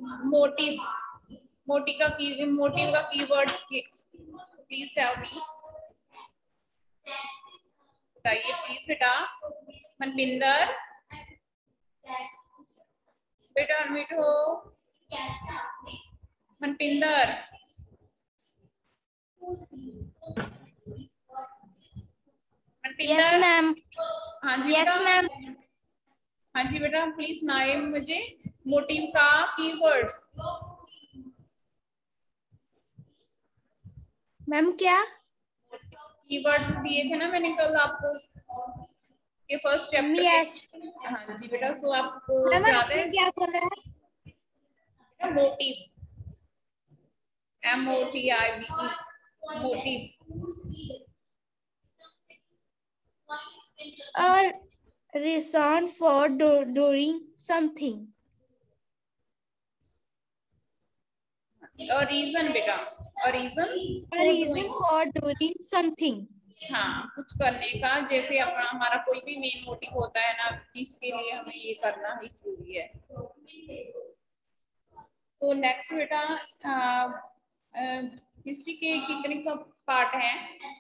Motive, motive का keywords please tell me, बताइए please बेटा। मनविंदर बेटा अनम्यूट हो। Manvinder yes ma'am. हाँ जी यस मैम। हाँ जी बेटा प्लीज सुनाए मुझे मोटिव का कीवर्ड्स। मैम क्या कीवर्ड्स दिए थे ना मैंने कल आपको के फर्स्ट चैप्टर यस के। हाँ जी बेटा, सो आपको मैम याद आपने है क्या बोला है? Motive, MOTIVE, motive. और reason for doing something। और रीजन बेटा, और रीजन for doing something। हाँ, कुछ करने का, जैसे अपना हमारा कोई भी मेन मोटिव होता है ना, इसके लिए हमें ये करना ही जरूरी है। तो नेक्स्ट बेटा, हिस्ट्री के कितने का पार्ट है?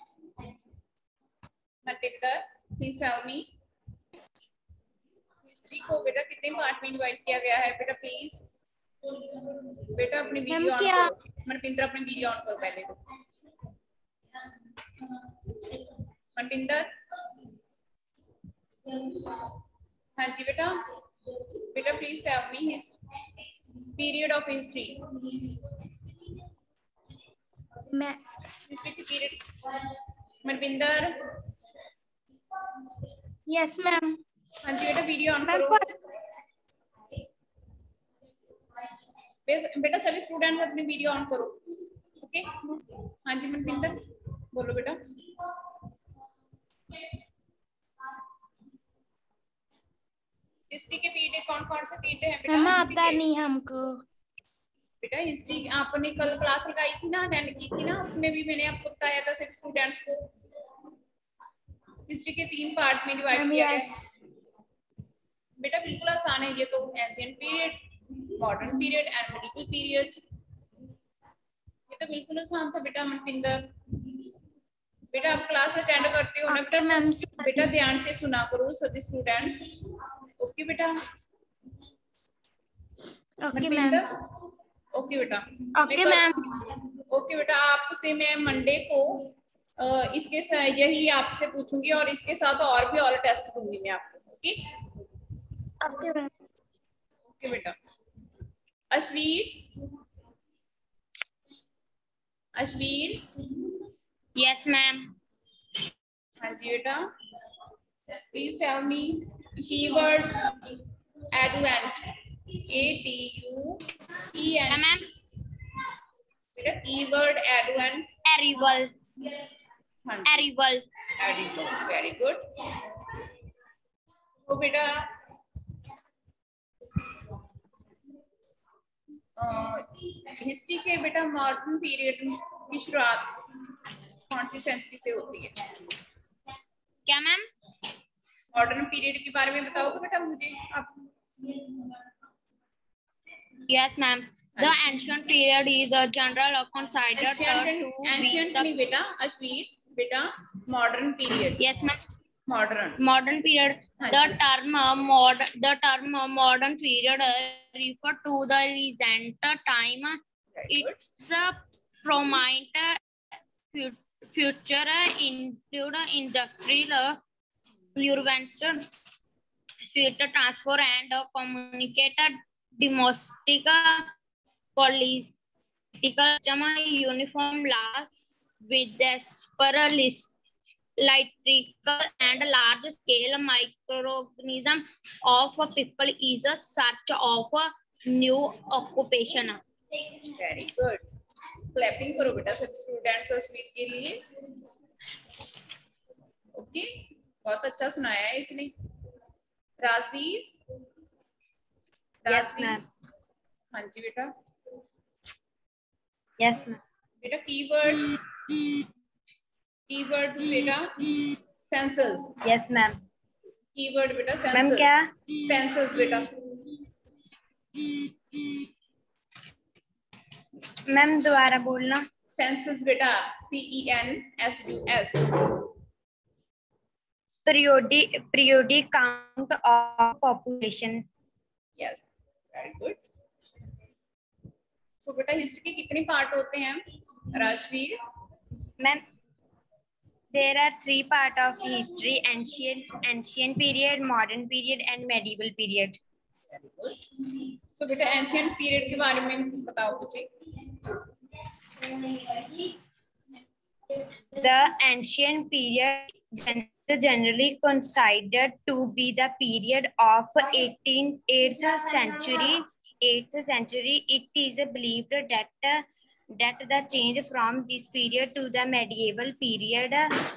Manvinder please tell me, history को बेटा कितने पार्ट में डिवाइड किया गया है बेटा प्लीज। बेटा अपनी वीडियो ऑन करो, मनविंदर अपनी वीडियो ऑन करो पहले तो। मनविंदर हाँ जी बेटा, बेटा please tell me period of history, history की पीरियड। Manvinder yes ma'am. हाँ जी बेटा वीडियो ऑन मैम करो। बेटा सभी स्टूडेंट्स अपनी वीडियो ऑन करो, ओके। हाँ जी मनविंदर बोलो बेटा। हिस्ट्री के पीरियड कौन कौन से पीरियड हैं बेटा? मैम आता नहीं हमको। बेटा हिस्ट्री आपने कल क्लास लगाई थी ना, अटेंड की थी ना, उसमें भी मैंने आपको बताया था सभी स्टूडेंट्स को हिस्ट्री के 3 पार्ट में डिवाइड किया गया है। बेटा बिल्कुल आसान है ये तो, ancient period, modern period and medieval period. ये तो बिल्कुल आसान था बेटा मनविंदर। बेटा आप क्लास अटेंड करते हो ना बेटा, बेटा ध्यान से सुना करो सभी स्टूडेंट्स, ओके बेटा। Okay ma'am. ओके बेटा। Okay ma'am. ओके बेटा, आपसे मैं मंडे को इसके यही आपसे पूछूंगी और इसके साथ और भी और टेस्ट दूंगी मैं आपको, ओके। Okay ma'am. ओके बेटा। अश्वीर, अश्वीर यस मैम। हाँ जी बेटा, please tell me keywords advent, ADUEN। Ma'am बेटा कीवर्ड एडवेंट। एरिवल, हाँ एरिवल, एरिवल, वेरी गुड। तो बेटा हिस्ट्री के बेटा मॉडर्न पीरियड की शुरुआत कौन सी सेंचुरी से होती है? क्या मैम? मॉडर्न पीरियड के बारे में बताओगे बेटा मुझे आप? Yes ma'am, the ancient period is a general considered to ancient be नहीं बेटा, अश्वीर बेटा modern period. Yes ma'am, modern period। The term modern period refer to the recent time. Its prominent future include industrial revolution, street transport, and communicated domestic political uniform laws with electrical and large scale microorganism of people is the search of new occupation। Very good, clapping करो बेटा सब students Ashwin के लिए, okay. बहुत अच्छा सुनाया है इसने। राजवीर, मैम। हाँ जी बेटा। Yes ma'am. बेटा कीवर्ड्स बेटा सेंसस। Yes ma'am. कीवर्ड बेटा सेंसस। मैम क्या? सेंसस बेटा, मैम दोबारा बोलना। सेंसस बेटा, CENSUS। periodic count of population। Yes, very good. So बेटा हिस्ट्री के कितने पार्ट होते हैं Rajveer? Ma'am there are 3 part of history: ancient period, modern period and medieval period। Very good. So बेटा एंशिएंट पीरियड के बारे में बताओ मुझे। The ancient period generally considered to be the period of 8th century. It is believed that the change from this period to the medieval period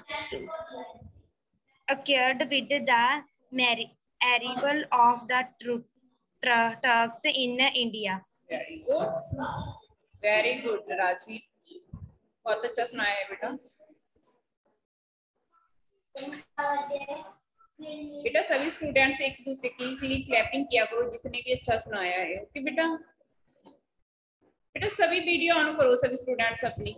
occurred with the arrival of the Turks in India। Very good, very good Rajveer, बहुत अच्छा सुनाया है बेटा। बेटा सभी students एक दूसरे के लिए क्लैपिंग किया करो जिसने भी अच्छा सुनाया है। ओके बेटा, बेटा सभी वीडियो ऑन करो सभी स्टूडेंट्स अपनी।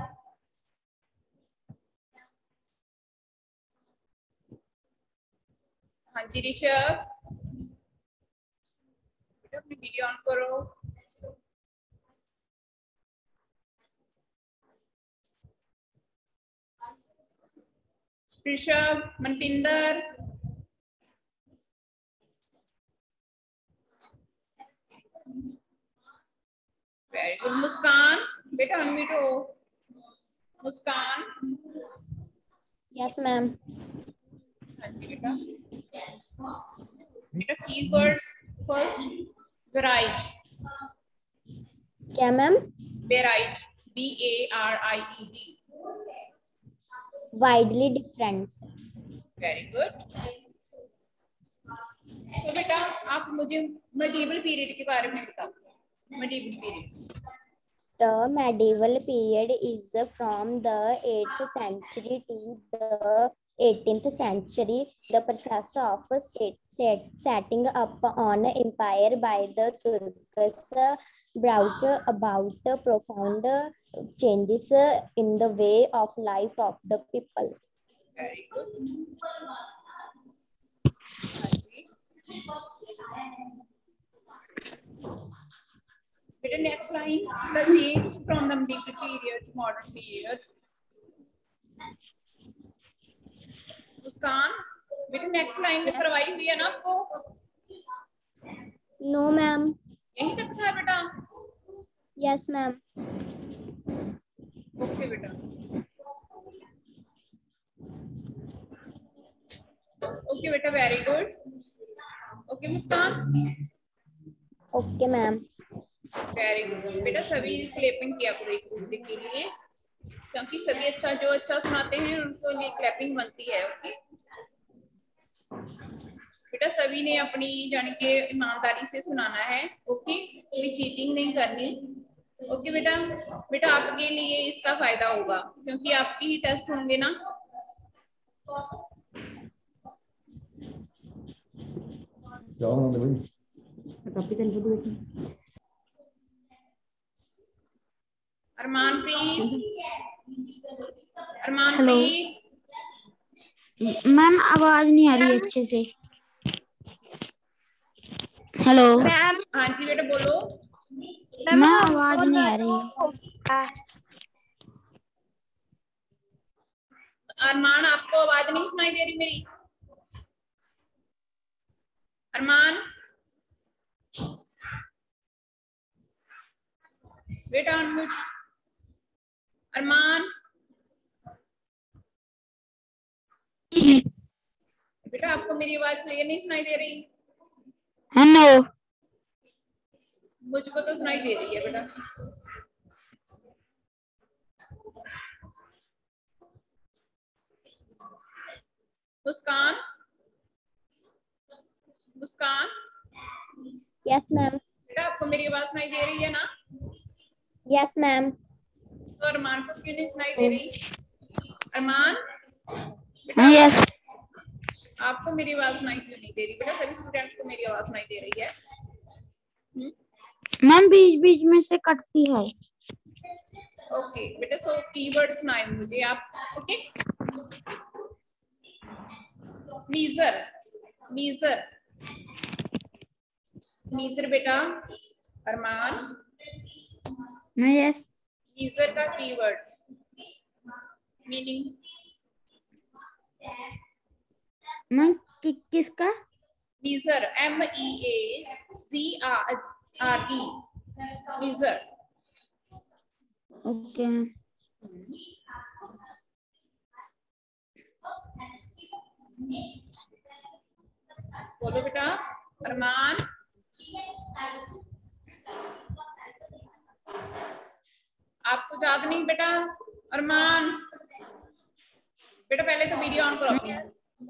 हाँ जी ऋषभ, बेटा अपनी वीडियो ऑन करो। Rishabh, Manpinder, very good. मुस्कान बेटा अनम्यूट हो। मुस्कान। Yes ma'am. हाँ जी बेटा। बेटा कीवर्ड्स फर्स्ट, वेराइट। क्या ma'am? Varied, VARIED। Widely different. Very good. तो बेटा आप मुझे मेडिवल पीरियड के बारे में बताओ। Medieval period. The medieval period is from the 8th century to the 18th century. The process of setting up an empire by the Turks brought about profound changes in the way of life of the people. Very good. Better next line, the change from the medieval period to modern period. Muskan बेटा next line में करवाई हुई है ना आपको? No ma'am. यहीं तक था बेटा? Yes ma'am. ओके बेटा। ओके बेटा, very good. Okay Muskan. Okay ma'am. Very good बेटा, सभी क्लैपिंग किया करो एक दूसरे के लिए, क्योंकि सभी अच्छा जो अच्छा सुनाते हैं उनको लिए क्लैपिंग बनती है। ओके बेटा, सभी ने अपनी यानी कि ईमानदारी से सुनाना है। ओके, कोई चीटिंग नहीं करनी। ओके बेटा, बेटा आपके लिए इसका फायदा होगा क्योंकि आपके ही टेस्ट होंगे ना। अरमानप्रीत, अरमानप्रीत मैम आवाज नहीं आ रही अच्छे से। Hello ma'am. हाँ जी बेटा बोलो। मैम आवाज नहीं आ रही। अरमान आपको आवाज नहीं सुनाई दे रही मेरी? अरमान बेटा अनम्यूट। अरमान बेटा आपको मेरी आवाज क्लियर नहीं सुनाई दे रही? हेलो मुझको तो सुनाई दे रही है बेटा। मुस्कान, मुस्कान। Yes ma'am. बेटा आपको मेरी आवाज सुनाई दे रही है ना? Yes ma'am. तो अरमान को क्यों नहीं सुनाई दे रही? अरमान यस आपको मेरी आवाज सुनाई क्यों नहीं दे रही? बेटा सभी स्टूडेंट्स को मेरी आवाज सुनाई दे रही है। मैम बीच बीच में से कटती है। ओके बेटा, सो कीवर्ड सुनाए मुझे आप। ओके, मीजर, मीजर, मीजर बेटा अरमान, यस मीजर का कीवर्ड मीनिंग मैम किसका? Measure, MEAZRE, measure. ओके बोलो बेटा अरमान। आपको याद नहीं बेटा अरमान? बेटा पहले तो वीडियो ऑन करो अपनी,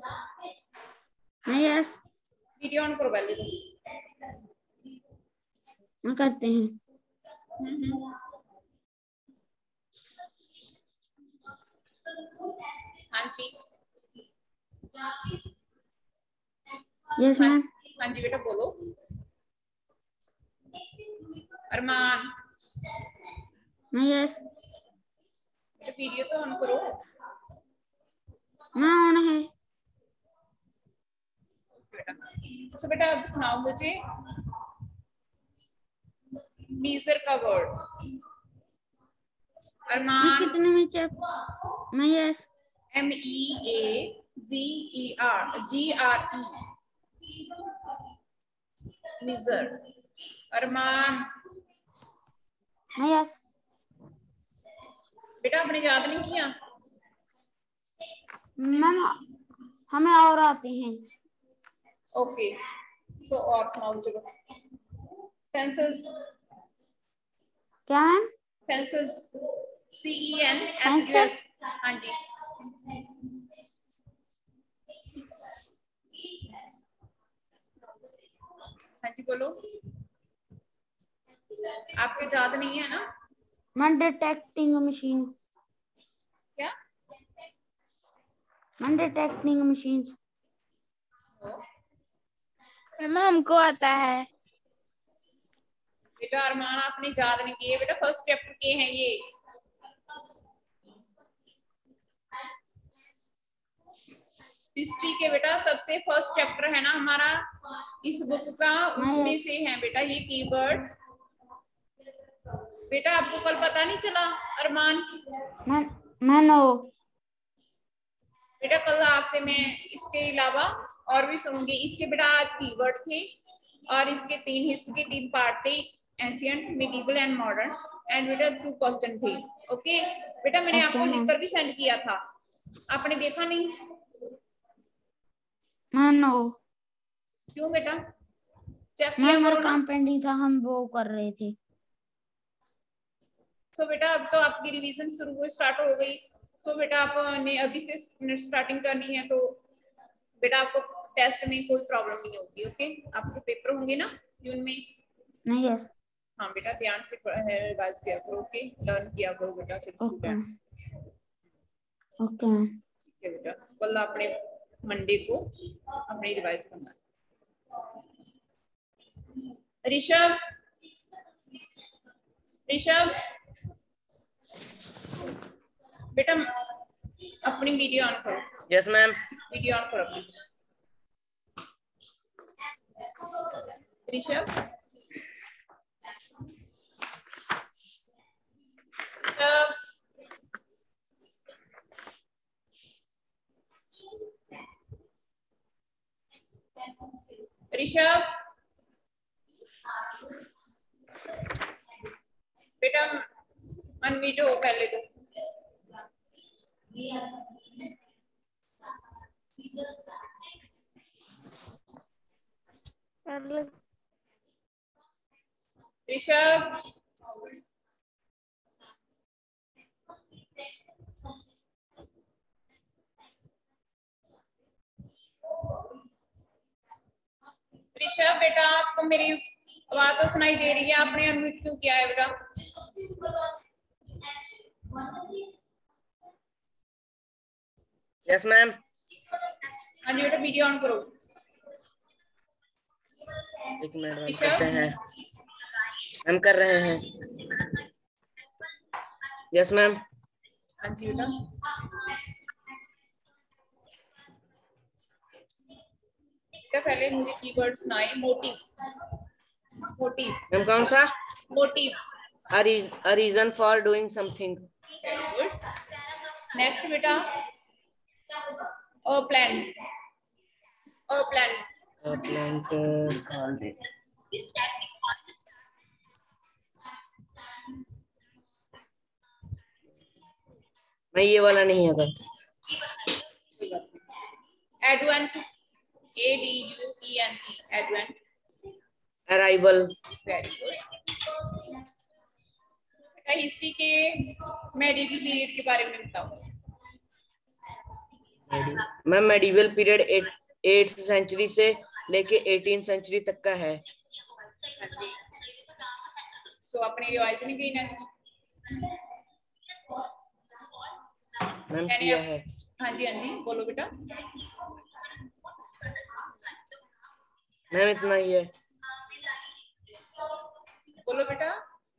यस वीडियो ऑन करो पहले तो। करते हैं। हाँ जी, यस मैम। हाँ जी बेटा बोलो अरमान। यस वीडियो तो ऑन करो। मैं ऑन है। तो बेटा अब सुनाओ मुझे मीजर का वर्ड अरमान। कितने में check? Yes MEAZERGRE, measure Arman. Yes बेटा आपने याद नहीं किया? मैम हमें और आते हैं। ओके, सो और सुनाओ चलो। सेंसस, क्या मैम? सेंसस, CENSUS, हाँ जी। हाँ जी बोलो, आपके याद नहीं है ना? Ma'am detecting machine. क्या? Ma'am detecting machine. मैम हमको आता है। बेटा अरमान आपने याद नहीं किए, बेटा फर्स्ट चैप्टर के हैं ये। हिस्ट्री के बेटा सबसे फर्स्ट चैप्टर है ना हमारा इस बुक का, उसमें से है बेटा ये कीवर्ड्स। बेटा आपको कल पता नहीं चला अरमान? मैं नो। बेटा कल आपसे मैं इसके अलावा और भी सुनूंगी। इसके बेटा आज कीवर्ड थे और इसके 3 हिस्ट्री के 3 पार्ट थे, ancient, medieval and modern, and बेटा 2 क्वेश्चन थे। ओके बेटा मैंने आपको लिख कर भी सेंड किया था, आपने देखा नहीं? नो। क्यों बेटा? चेक किया हमारा करो ना। काम पेंडिंग था, हम वो कर रहे थे। सो बेटा अब तो आपकी रिवीजन शुरू हो स्टार्ट हो गई। सो बेटा आपने अभी से स्टार्टिंग करनी है, तो बेटा आपको टेस्ट में कोई प्रॉब्लम नहीं होगी। ओके, आपके पेपर होंगे ना जून में? यस हाँ बेटा ध्यान से रिवाइज किया करो। ओके, लर्न किया करो बेटा सिर्फ स्टूडेंट्स। ओके ठीक है बेटा, कल आपने मंडे को अपनी रिवाइज करना है। ऋषभ, ऋषभ बेटा अपनी वीडियो ऑन करो। Yes ma'am. वीडियो ऑन करो प्लीज। ऋषभ, ऋषभ बेटा अनम्यूट हो पहले तो। ऋषभ ऋषभ बेटा आपको मेरी आवाज तो सुनाई दे रही है, आपने अनम्यूट क्यों किया है बेटा? Yes ma'am. हाँ जी बेटा वीडियो ऑन करो। एक मिनट हम करते हैं, हम कर रहे हैं। Yes ma'am. हाँ जी बेटा। पहले मुझे कीवर्ड सुनाए। मोटिव, मोटिव मैम कौन सा? Motive. A reason for doing something. Very good. Next बेटा a plan, a plan. A plant called it. मैं ये वाला नहीं आता। Advent, ADUENT, advent. Arrival. Very good. बेटा हिस्ट्री के मेडिवल पीरियड के बारे में बताओ। Ma'am medieval period 8th century से लेके 18th सेंचुरी तक का है। हाँ जी। तो अपनी रिवाइज नहीं की नेक्स्ट मैम किया है। हाँ जी, हाँ जी बोलो बेटा। मैम इतना ही है। बोलो बेटा।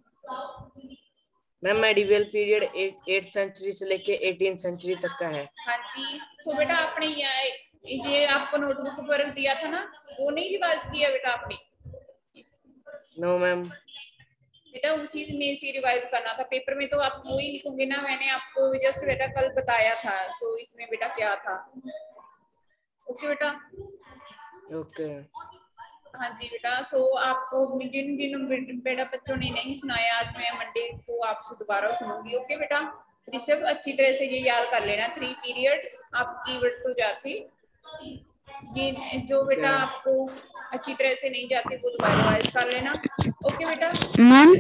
Ma'am medieval period 8th century से लेके 18th सेंचुरी तक का है। हाँ जी। सो बेटा आपने ये आपको नोटबुक पर दिया था ना, वो नहीं रिवाइज किया बेटा आपने? No ma'am. बेटा उसी में से रिवाइज करना था। पेपर में तो आप वो ही लिखोगे ना, मैंने आपको जस्ट बेटा कल बताया था। सो इसमें बेटा क्या था। ओके बेटा। ओके। हाँ जी बेटा। सो आपको जिन जिन बेटा बच्चों ने नहीं सुनाया, आज मैं मंडे को आपसे दोबारा सुनूंगी। ओके बेटा। ऋषभ अच्छी तरह से ये याद कर लेना। 3 पीरियड आप कीवर्ड तो जाती, ये जो बेटा आपको अच्छी तरह से नहीं जाती वो दोबारा रिवाइज कर लेना। ओके बेटा। मैम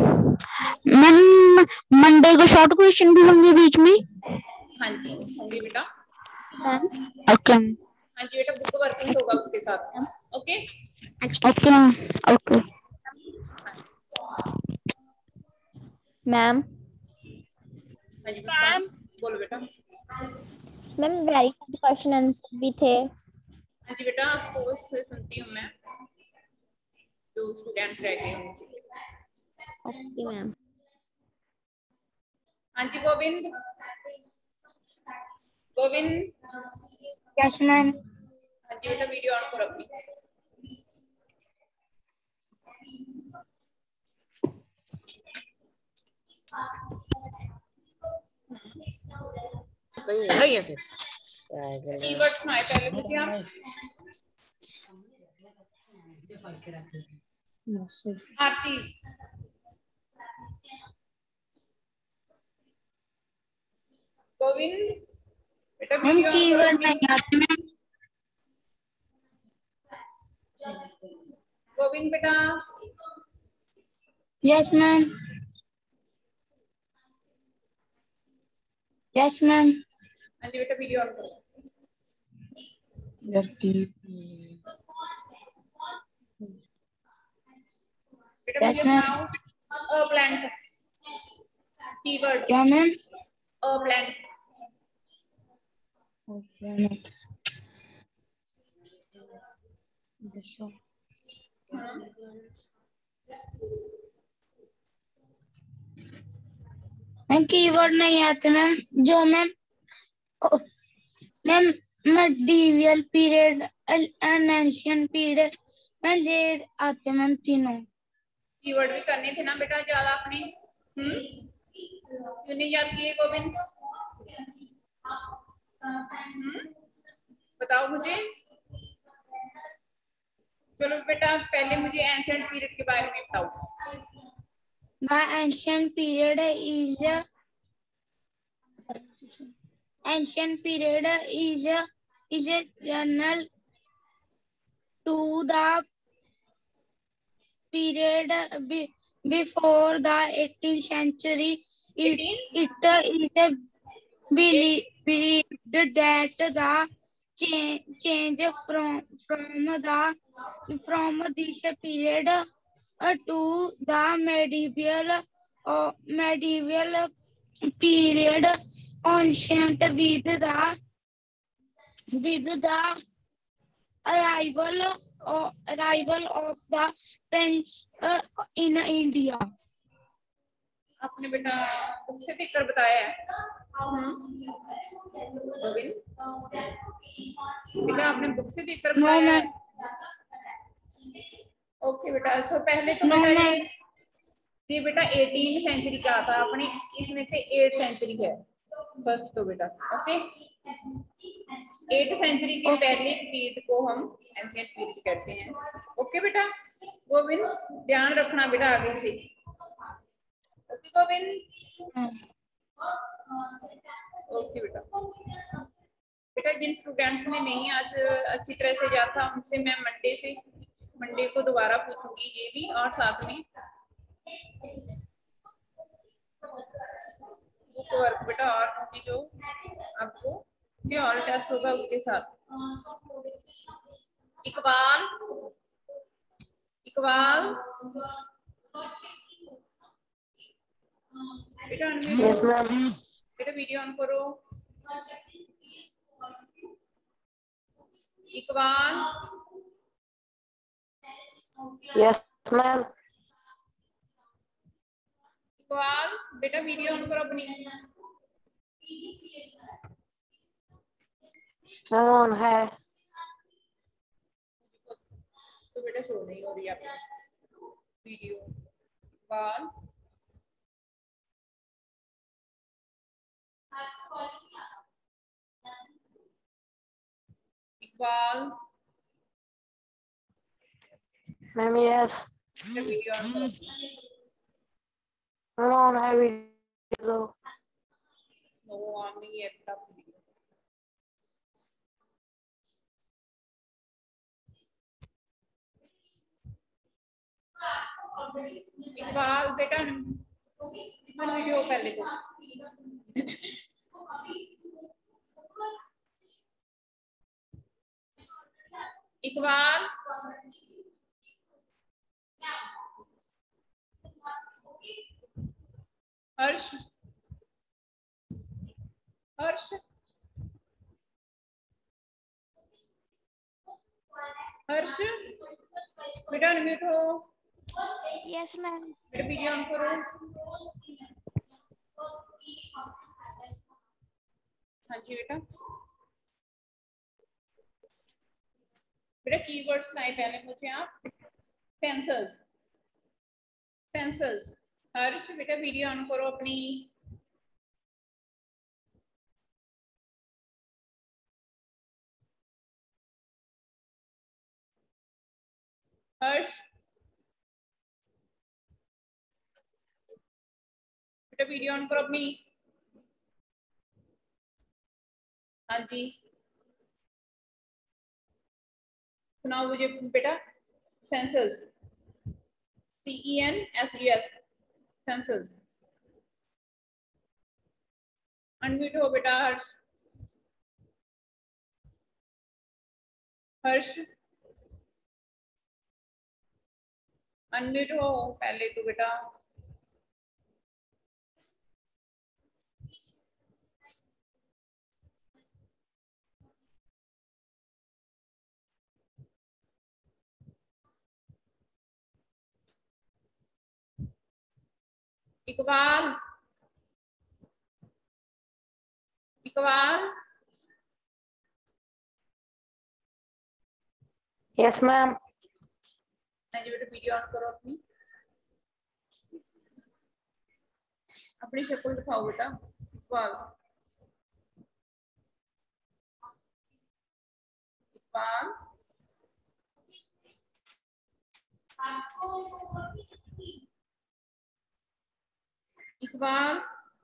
मंडे को शॉर्ट क्वेश्चन भी होंगे बीच में? हाँ जी होंगे बेटा। ओके। हाँ जी बेटा, बुक वर्क भी होगा उसके साथ। Okay okay okay. मैम हाँ जी मुस्कान बोलो बेटा। Ma'am very good question answer भी थे। हाँ जी बेटा, आपको सुनती हूँ मैं, जो स्टूडेंट्स रह गए उनसे। Okay ma'am. हाँ जी गोविंद, गोविंद। Yes ma'am. हाँ जी बेटा, वीडियो ऑन करो अपनी। सही है ऐसे। कीवर्ड सुनाए पहले मुझे आप। आरती, गोविंद बेटा वीडियो ऑन करो अपनी। गोविंद बेटा। Yes ma'am. Yes ma'am. हाँ जी बेटा, वीडियो ऑन करो। बेटा मुझे सुनाओ अ प्लांट कीवर्ड। क्या ma'am? A plant. Ma'am keyword नहीं आते मैम। जो ma'am ma'am medieval period and ancient period ma'am ये आते मैम तीनों। कीवर्ड भी करने थे ना बेटा ज्यादा आपने। क्यों नहीं याद किए गोविंद? बताओ मुझे। चलो बेटा पहले मुझे एंशिएंट पीरियड के बारे में बताओ। The ancient period is a journal to the period before the 18th century. It is believed that the change from this period to the medieval period ancient with the arrival of the French in India. आपने बेटा book से देख कर बताया है? बेटा आपने book से देख कर बताया है? ओके बेटा, सो पहले तो बेटा ये बेटा 18 सेंचुरी का था अपने, इसमें से 8 सेंचुरी है फर्स्ट तो बेटा। ओके, 8 सेंचुरी के पहले पीरियड को हम एंशिएंट पीरियड कहते हैं। ओके बेटा गोविंद, ध्यान रखना बेटा आगे से। ओके गोविंद, ओके बेटा। बेटा जिन स्टूडेंट्स ने नहीं आज अच्छी तरह से याद था उनसे मैं मंडे को दोबारा पूछूंगी ये भी, और साथ में बुक वर्क बेटा और होगी जो आपको ये और टेस्ट होगा उसके साथ। इकबाल बेटा बेटा वीडियो ऑन करो। Iqbal, yes ma'am. इकबाल बेटा वीडियो ऑन करो अपनी। ऑन है तो बेटा शो नहीं हो रही आपकी video. Iqbal ma'am. Yes video on करो। ऑन है वीडियो। नो ऑन नहीं है बेटा वीडियो। इकबाल बेटा वीडियो पहले तो इकबाल हर्ष बेटा अनम्यूट हो। Yes ma'am. बेटा वीडियो ऑन करो। हाँ जी बेटा। बेटा कीवर्ड्स लाए पहले मुझे आप। सेंसस। हर्ष बेटा वीडियो ऑन करो अपनी। हर्ष बेटा वीडियो ऑन करो अपनी। हाँ जी सुनाओ मुझे बेटा। Census CENSUS census. अनम्यूट हो बेटा हर्ष अनम्यूट हो पहले तो बेटा। Iqbal yes ma'am. हाँ जी बेटा वीडियो ऑन करो अपनी शक्ल दिखाओ बेटा। Iqbal Iqbal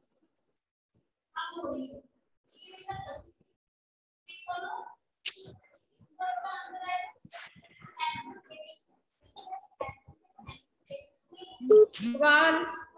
Iqbal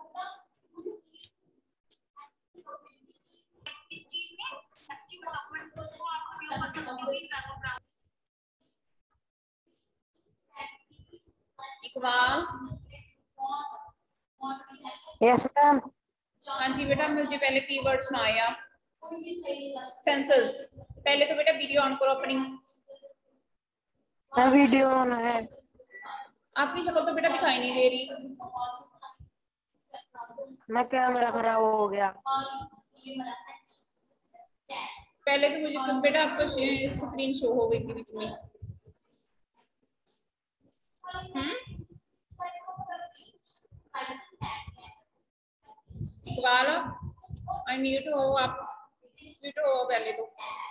yes ma'am. हाँ जी बेटा मुझे पहले कीवर्ड सुनाए आप। सेंसस पहले तो बेटा वीडियो ऑन करो अपनी। वीडियो ऑन है। आपकी शक्ल तो बेटा दिखाई नहीं दे रही। मैं कैमरा खराब हो गया। पहले तो मुझे तो बेटा आपको स्क्रीन शो हो गई थी बीच में। इकबाल म्यूट हो आप, म्यूट हो पहले तो।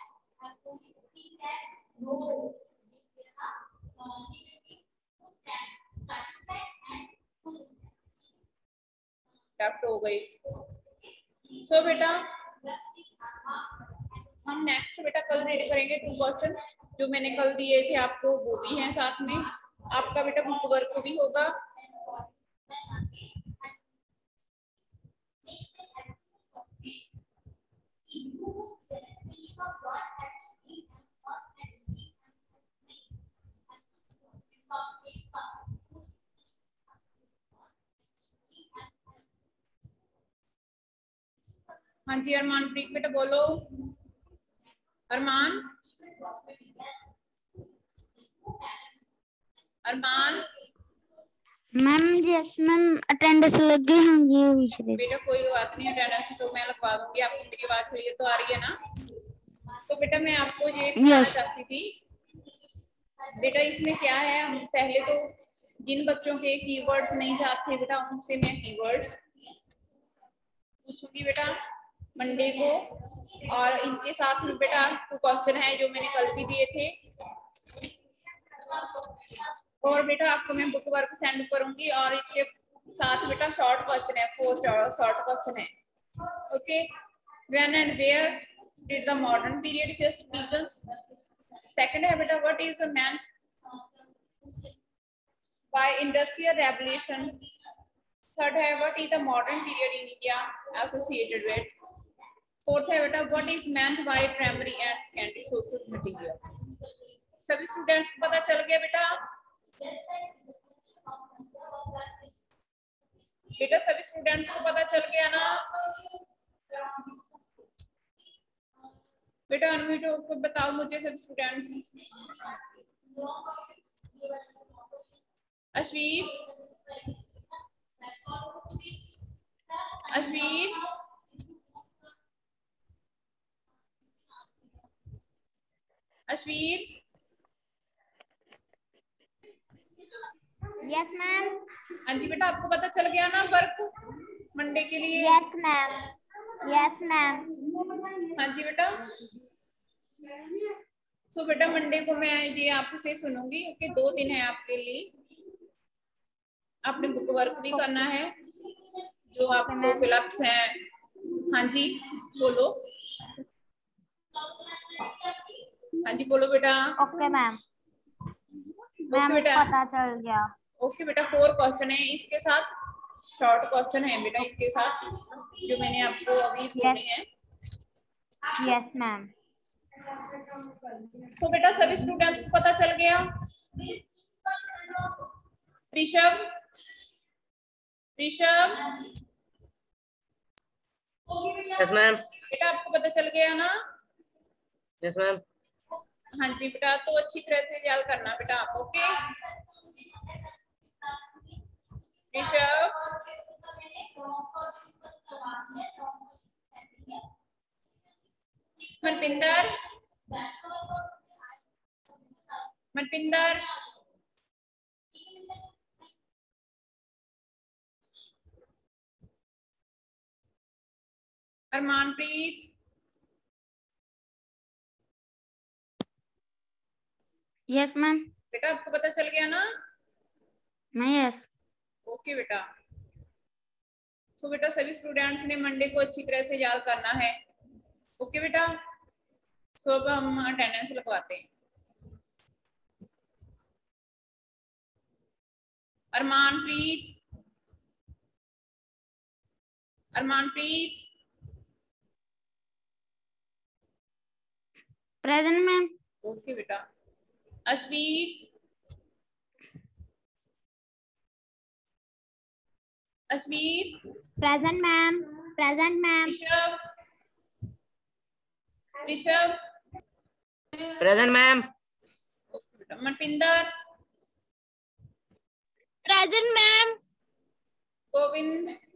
लेफ्ट हो गई। सो बेटा हम नेक्स्ट बेटा कल रीड करेंगे 2 क्वेश्चन जो मैंने कल दिए थे आपको, वो भी हैं साथ में। आपका बेटा बुक वर्क भी होगा। हाँ जी अरमान प्रीत बेटा बोलो। Arman, Arman ma'am yes ma'am attendance लग गई होंगी बेटा कोई बात नहीं, अटेंडेंस तो मैं लगवा दूंगी आपको। मेरी आवाज क्लियर तो आ रही है ना? तो बेटा मैं आपको ये बताना चाहती थी बेटा, इसमें क्या है, हम पहले तो जिन बच्चों के कीवर्ड्स नहीं जाते बेटा उनसे मैं कीवर्ड्स पूछूंगी बेटा मंडे को, और इनके साथ में बेटा 2 क्वेश्चन है जो मैंने कल भी दिए थे, और बेटा आपको मैं बुक वर्क सेंड करूंगी, और इसके साथ बेटा शॉर्ट क्वेश्चन है, 4 शॉर्ट क्वेश्चन है। Okay, when and where did the modern period first began. Second है बेटा what is the man by industrial revolution. Third है what is the modern period in India associated with. Fourth है बेटा what is meant by primary and secondary sources material. सभी students को पता चल गया बेटा? बेटा सभी स्टूडेंट्स को पता चल गया ना? बेटा अनम्यूट होकर बताओ मुझे सभी students. Ashveer, Ashveer, अश्वीर, yes ma'am. हाँ जी बेटा आपको पता चल गया ना वर्क मंडे के लिए? Yes ma'am, yes ma'am. हाँ जी बेटा। सो बेटा मंडे को मैं ये आपसे सुनूंगी कि 2 दिन है आपके लिए, आपने बुक वर्क भी करना है जो आपको फिलअप्स हैं। हाँ जी बोलो, हाँ जी बोलो बेटा। ओके मैम, ओके बेटा, पता चल गया। ओके बेटा 4 क्वेश्चन है, इसके साथ शॉर्ट क्वेश्चन है बेटा इसके साथ जो मैंने आपको अभी बोले हैं। Yes ma'am. तो बेटा सभी स्टूडेंट्स को पता चल गया? Rishabh, Rishabh, yes ma'am. बेटा आपको पता चल गया ना? Yes ma'am. हाँ जी बेटा, तो अच्छी तरह से याद करना बेटा आप। Okay Rishabh, Manpinder, Manpinder, Armanpreet, yes ma'am. बेटा आपको पता चल गया ना? यस। ओके बेटा। सो बेटा सभी स्टूडेंट्स ने मंडे को अच्छी तरह से याद करना है। ओके बेटा, सो अब हम अटेंडेंस लगवाते हैं। Armanpreet, Armanpreet, present ma'am. Okay बेटा। अश्वीर, Ashveer, present ma'am, present ma'am. Rishabh, Rishabh, present ma'am. Okay बेटा। Manpinder, present ma'am. गोविंद,